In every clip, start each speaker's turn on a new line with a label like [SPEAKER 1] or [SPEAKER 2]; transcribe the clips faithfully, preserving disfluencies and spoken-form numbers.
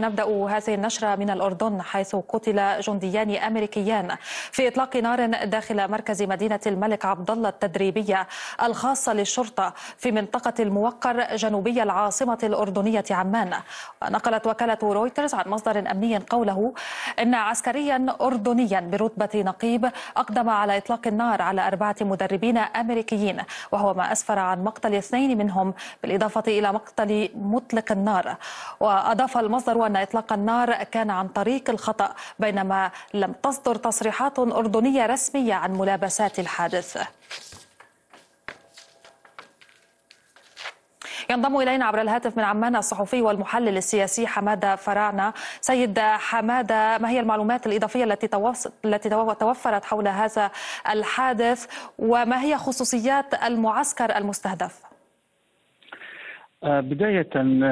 [SPEAKER 1] نبدأ هذه النشرة من الأردن، حيث قتل جنديان أمريكيان في إطلاق نار داخل مركز مدينة الملك عبدالله التدريبية الخاصة للشرطة في منطقة الموقر جنوبي العاصمة الأردنية عمان. ونقلت وكالة رويترز عن مصدر أمني قوله إن عسكريا أردنيا برتبة نقيب أقدم على إطلاق النار على أربعة مدربين أمريكيين، وهو ما أسفر عن مقتل اثنين منهم بالإضافة إلى مقتل مطلق النار. وأضاف المصدر أن إطلاق النار كان عن طريق الخطأ، بينما لم تصدر تصريحات أردنية رسمية عن ملابسات الحادث. ينضم إلينا عبر الهاتف من عمان الصحفي والمحلل السياسي حمادة فراعنة. سيد حمادة، ما هي المعلومات الإضافية التي التي توفرت حول هذا الحادث، وما هي خصوصيات المعسكر المستهدف؟
[SPEAKER 2] بداية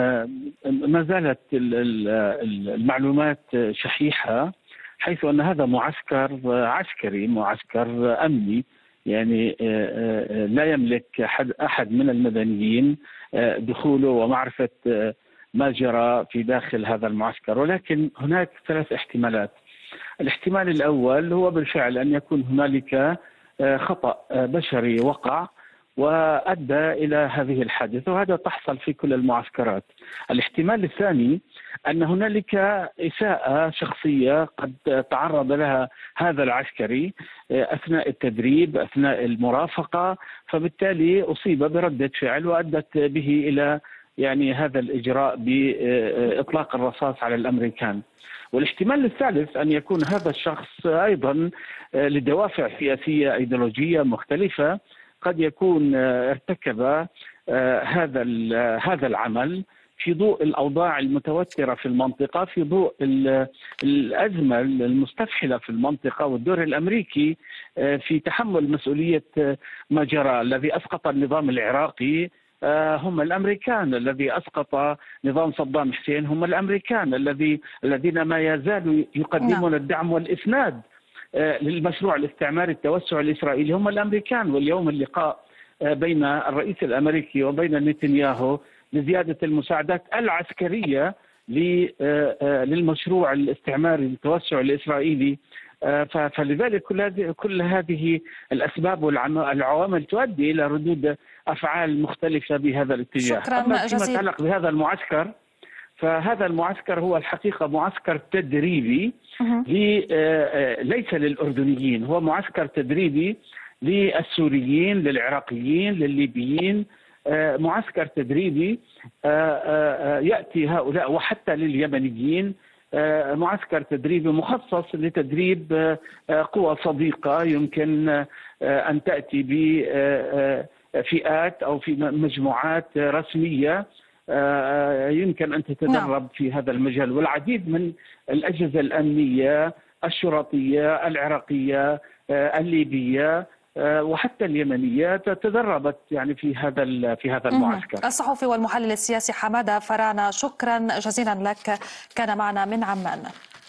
[SPEAKER 2] ما زالت المعلومات شحيحة، حيث أن هذا معسكر عسكري، معسكر أمني، يعني لا يملك أحد من المدنيين دخوله ومعرفة ما جرى في داخل هذا المعسكر. ولكن هناك ثلاث احتمالات. الاحتمال الأول هو بالفعل أن يكون هنالك خطأ بشري وقع وأدى إلى هذه الحادثة، وهذا تحصل في كل المعسكرات. الاحتمال الثاني أن هنالك إساءة شخصية قد تعرض لها هذا العسكري أثناء التدريب، أثناء المرافقة، فبالتالي أصيب بردة فعل وأدت به إلى يعني هذا الإجراء بإطلاق الرصاص على الأمريكان. والاحتمال الثالث أن يكون هذا الشخص أيضا لدوافع سياسية أيديولوجية مختلفة، قد يكون ارتكب هذا هذا العمل في ضوء الأوضاع المتوترة في المنطقة، في ضوء الأزمة المستفحلة في المنطقة، والدور الأمريكي في تحمل مسؤولية ما جرى. الذي أسقط النظام العراقي هم الأمريكان، الذي أسقط نظام صدام حسين هم الأمريكان، الذي الذين ما يزالوا يقدمون الدعم والإسناد للمشروع الاستعماري التوسع الإسرائيلي هم الأمريكان. واليوم اللقاء بين الرئيس الأمريكي وبين نتنياهو لزيادة المساعدات العسكرية للمشروع الاستعماري التوسع الإسرائيلي. فلذلك كل هذه كل هذه الأسباب والعوامل تؤدي إلى ردود أفعال مختلفة بهذا الاتجاه.
[SPEAKER 1] شكرا
[SPEAKER 2] أما فيما
[SPEAKER 1] جزيلا.
[SPEAKER 2] يتعلق بهذا المعسكر، فهذا المعسكر هو الحقيقة معسكر تدريبي ليس للأردنيين، هو معسكر تدريبي للسوريين، للعراقيين، للليبيين، معسكر تدريبي يأتي هؤلاء، وحتى لليمنيين، معسكر تدريبي مخصص لتدريب قوى صديقة يمكن أن تأتي بفئات أو في مجموعات رسمية يمكن أن تتدرب في هذا المجال. والعديد من الأجهزة الأمنية الشرطية العراقية الليبية وحتى اليمنية تدربت يعني في هذا في هذا المعسكر.
[SPEAKER 1] الصحفي والمحلل السياسي حمادة فراعنة، شكرا جزيلا لك، كان معنا من عمان.